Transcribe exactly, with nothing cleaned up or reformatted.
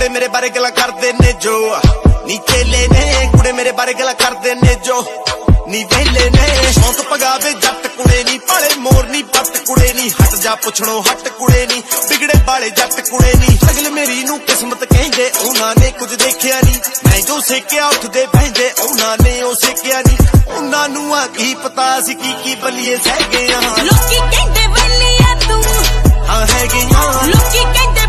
कुड़े मेरे बारे गला करदे ने जो नी चेले ने कुड़े मेरे बारे गला करदे ने जो नी वेले ने शौक पगावे जट कुड़े नी पाले मोर नी पट कुड़े नी हट जा पुछणो हट कुड़े नी बिगड़े बाले जट कुड़े नी अगल मेरी नू किस्मत कहंदे उन्हां ने कुछ देखिया नी मैं जो सेकिया उठदे बहिंदे उन्हां ने ओ सेकिया नी उन्हां नू आ की पता सी की की बलिए सह गए लोकी कहंदे बलिया तू हां है गया लोकी कहंदे